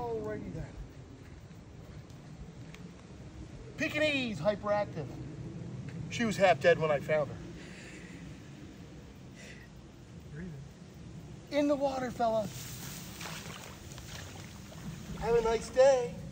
Alrighty then. Pekingese, hyperactive. She was half dead when I found her. In the water, fella. Have a nice day.